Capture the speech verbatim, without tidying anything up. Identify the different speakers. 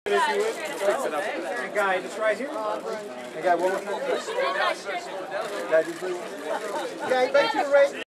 Speaker 1: Hey, guy, just right here. Hey, guy, one more time. Guy, just right. Yeah, you better right.